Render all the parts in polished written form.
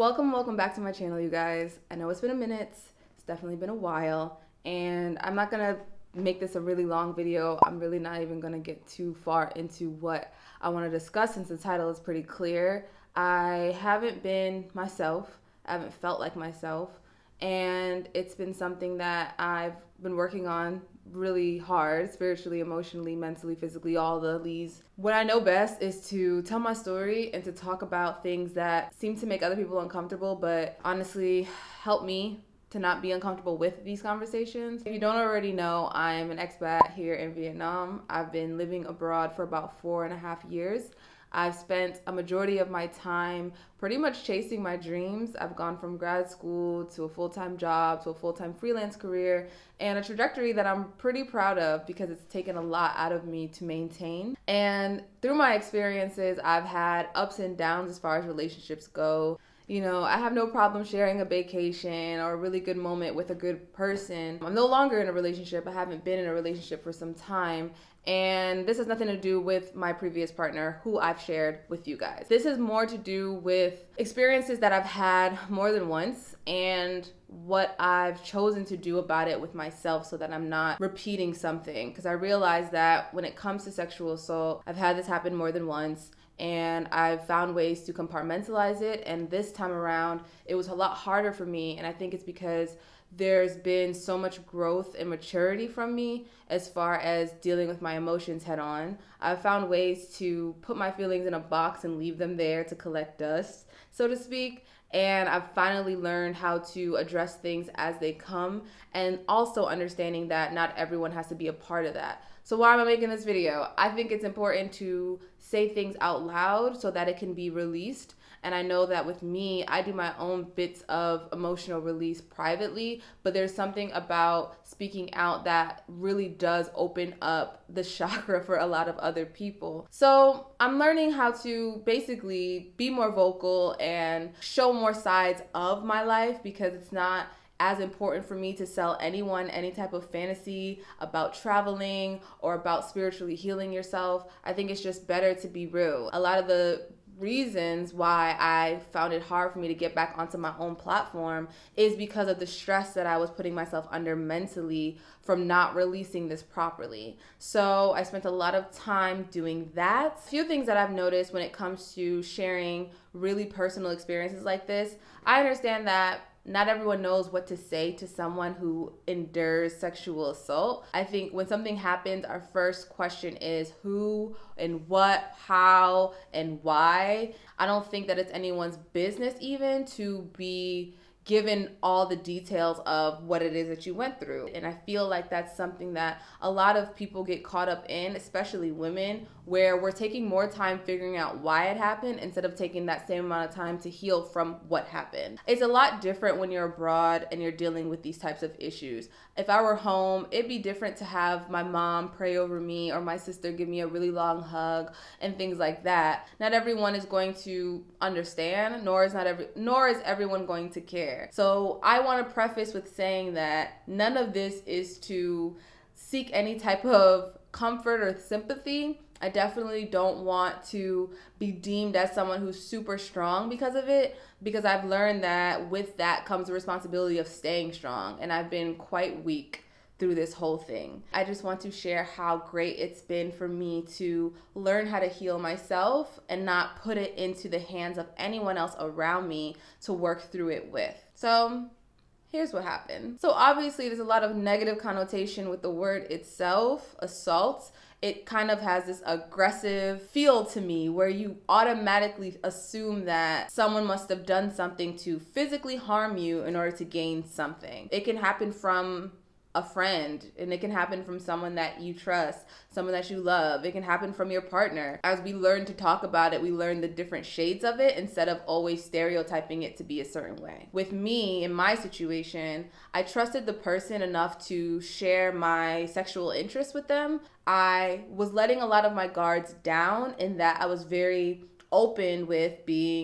Welcome back to my channel, you guys. I know it's been a minute. It's definitely been a while, and I'm not gonna make this a really long video. I'm really not even gonna get too far into what I want to discuss since the title is pretty clear. I haven't been myself. I haven't felt like myself, and it's been something that I've been working on really hard, spiritually, emotionally, mentally, physically, all the leads. What I know best is to tell my story and to talk about things that seem to make other people uncomfortable, but honestly help me to not be uncomfortable with these conversations. If you don't already know, I'm an expat here in Vietnam. I've been living abroad for about 4.5 years. I've spent a majority of my time pretty much chasing my dreams. I've gone from grad school to a full-time job to a full-time freelance career, and a trajectory that I'm pretty proud of because it's taken a lot out of me to maintain. And through my experiences, I've had ups and downs as far as relationships go. You know, I have no problem sharing a vacation or a really good moment with a good person. I'm no longer in a relationship. I haven't been in a relationship for some time. And this has nothing to do with my previous partner who I've shared with you guys. This is more to do with experiences that I've had more than once and what I've chosen to do about it with myself so that I'm not repeating something. Because I realize that when it comes to sexual assault, I've had this happen more than once. And I've found ways to compartmentalize it, and this time around it was a lot harder for me, and I think it's because there's been so much growth and maturity from me as far as dealing with my emotions head on. I've found ways to put my feelings in a box and leave them there to collect dust, so to speak. And I've finally learned how to address things as they come, and also understanding that not everyone has to be a part of that. So why am I making this video? I think it's important to say things out loud so that it can be released. And I know that with me, I do my own bits of emotional release privately, but there's something about speaking out that really does open up the chakra for a lot of other people. So I'm learning how to basically be more vocal and show more sides of my life, because it's not as important for me to sell anyone any type of fantasy about traveling or about spiritually healing yourself. I think it's just better to be real. A lot of the reasons why I found it hard for me to get back onto my own platform is because of the stress that I was putting myself under mentally from not releasing this properly. So I spent a lot of time doing that. A few things that I've noticed when it comes to sharing really personal experiences like this. I understand that not everyone knows what to say to someone who endures sexual assault. I think when something happens, our first question is who and what, how, and why. I don't think that it's anyone's business even to be given all the details of what it is that you went through. And I feel like that's something that a lot of people get caught up in, especially women, where we're taking more time figuring out why it happened instead of taking that same amount of time to heal from what happened. It's a lot different when you're abroad and you're dealing with these types of issues. If I were home, it'd be different to have my mom pray over me or my sister give me a really long hug and things like that. Not everyone is going to understand, nor is everyone going to care. So I want to preface with saying that none of this is to seek any type of comfort or sympathy. I definitely don't want to be deemed as someone who's super strong because of it, because I've learned that with that comes the responsibility of staying strong, and I've been quite weak through this whole thing. I just want to share how great it's been for me to learn how to heal myself and not put it into the hands of anyone else around me to work through it with. So here's what happened. So obviously there's a lot of negative connotation with the word itself, assault. It kind of has this aggressive feel to me where you automatically assume that someone must have done something to physically harm you in order to gain something. It can happen from a friend, and it can happen from someone that you trust, someone that you love. It can happen from your partner. As we learn to talk about it, we learn the different shades of it instead of always stereotyping it to be a certain way. With me, in my situation, I trusted the person enough to share my sexual interest with them. I was letting a lot of my guards down in that I was very open with being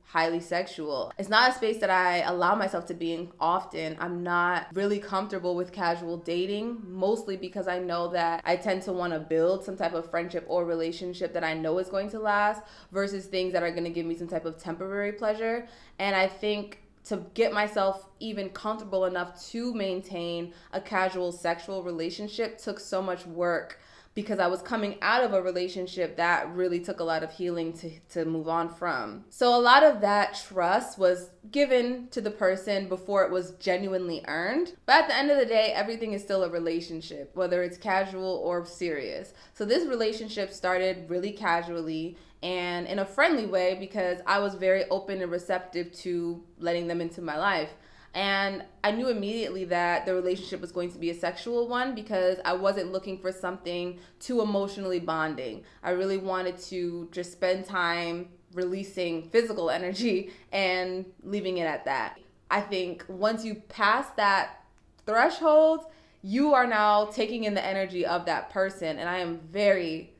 highly sexual. It's not a space that I allow myself to be in often. I'm not really comfortable with casual dating, mostly because I know that I tend to want to build some type of friendship or relationship that I know is going to last versus things that are going to give me some type of temporary pleasure. And I think to get myself even comfortable enough to maintain a casual sexual relationship took so much work, because I was coming out of a relationship that really took a lot of healing to move on from. So a lot of that trust was given to the person before it was genuinely earned. But at the end of the day, everything is still a relationship, whether it's casual or serious. So this relationship started really casually and in a friendly way, because I was very open and receptive to letting them into my life. And I knew immediately that the relationship was going to be a sexual one, because I wasn't looking for something too emotionally bonding. I really wanted to just spend time releasing physical energy and leaving it at that. I think once you pass that threshold, you are now taking in the energy of that person. And I am very,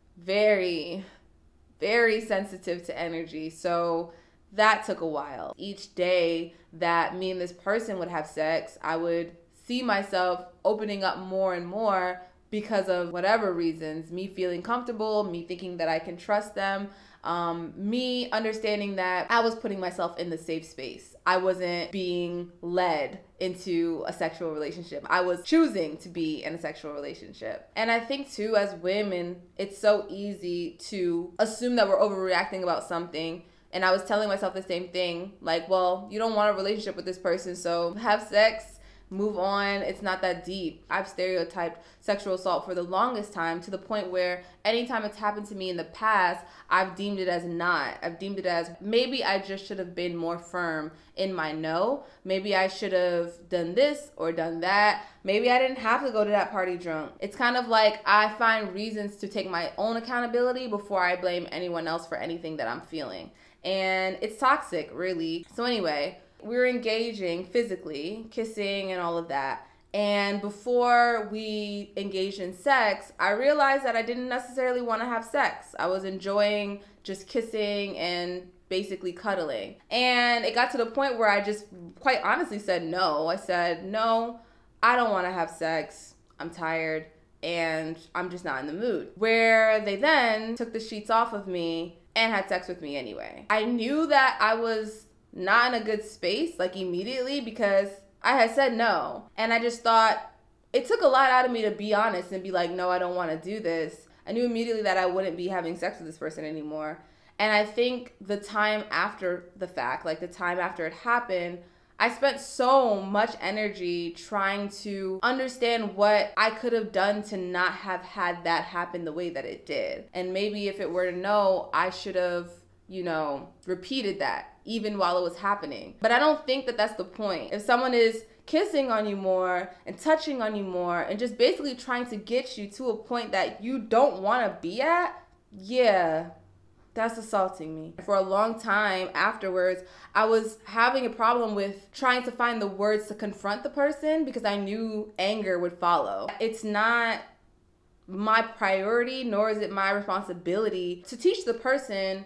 very, very sensitive to energy. So that took a while. Each day that me and this person would have sex, I would see myself opening up more and more because of whatever reasons. Me feeling comfortable, me thinking that I can trust them, me understanding that I was putting myself in the safe space. I wasn't being led into a sexual relationship. I was choosing to be in a sexual relationship. And I think too, as women, it's so easy to assume that we're overreacting about something. And I was telling myself the same thing, like, well, you don't want a relationship with this person, so have sex, move on. It's not that deep. I've stereotyped sexual assault for the longest time, to the point where anytime it's happened to me in the past, I've deemed it as not. I've deemed it as maybe I just should have been more firm in my no. Maybe I should have done this or done that. Maybe I didn't have to go to that party drunk. It's kind of like I find reasons to take my own accountability before I blame anyone else for anything that I'm feeling. And it's toxic, really. So anyway, we were engaging physically, kissing and all of that. And before we engaged in sex, I realized that I didn't necessarily want to have sex. I was enjoying just kissing and basically cuddling. And it got to the point where I just quite honestly said no. I said, no, I don't want to have sex. I'm tired and I'm just not in the mood. Where they then took the sheets off of me and had sex with me anyway. I knew that I was not in a good space, like immediately, because I had said no. And I just thought, it took a lot out of me to be honest and be like, no, I don't want to do this. I knew immediately that I wouldn't be having sex with this person anymore. And I think the time after the fact, like the time after it happened, I spent so much energy trying to understand what I could have done to not have had that happen the way that it did. And maybe if it were to no, I should have, repeated that even while it was happening. But I don't think that that's the point. If someone is kissing on you more and touching on you more and just basically trying to get you to a point that you don't want to be at, yeah, that's assaulting me. For a long time afterwards, I was having a problem with trying to find the words to confront the person because I knew anger would follow. It's not my priority, nor is it my responsibility to teach the person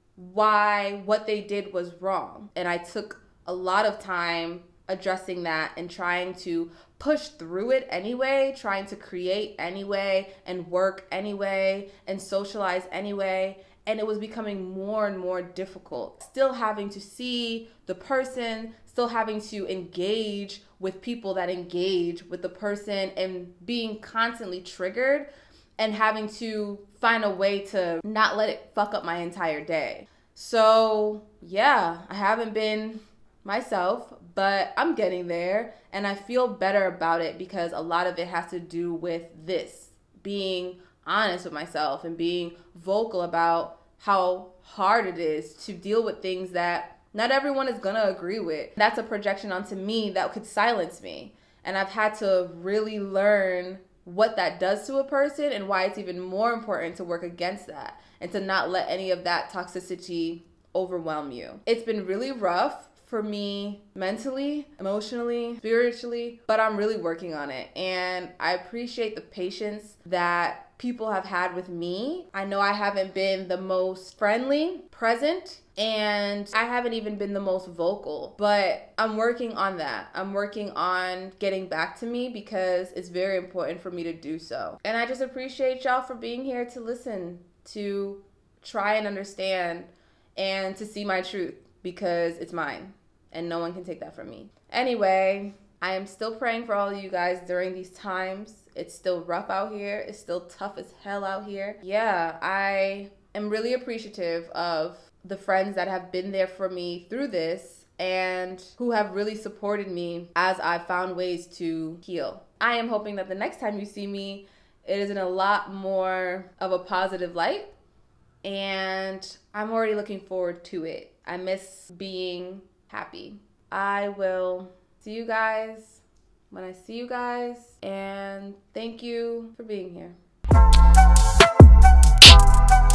why what they did was wrong. And I took a lot of time addressing that and trying to push through it anyway, trying to create anyway and work anyway and socialize anyway. And it was becoming more and more difficult. Still having to see the person, still having to engage with people that engage with the person, and being constantly triggered and having to find a way to not let it fuck up my entire day. So yeah, I haven't been myself, but I'm getting there and I feel better about it, because a lot of it has to do with this, being honest with myself and being vocal about how hard it is to deal with things that not everyone is gonna agree with. That's a projection onto me that could silence me. And I've had to really learn what that does to a person and why it's even more important to work against that and to not let any of that toxicity overwhelm you. It's been really rough for me mentally, emotionally, spiritually, but I'm really working on it. And I appreciate the patience that people have had with me. I know I haven't been the most friendly, present, and I haven't even been the most vocal, but I'm working on that. I'm working on getting back to me because it's very important for me to do so. And I just appreciate y'all for being here to listen, to try and understand, and to see my truth, because it's mine and no one can take that from me. Anyway, I am still praying for all of you guys during these times. It's still rough out here. It's still tough as hell out here. Yeah, I am really appreciative of the friends that have been there for me through this and who have really supported me as I've found ways to heal. I am hoping that the next time you see me, it is in a lot more of a positive light, and I'm already looking forward to it. I miss being happy. I will see you guys when I see you guys, and thank you for being here.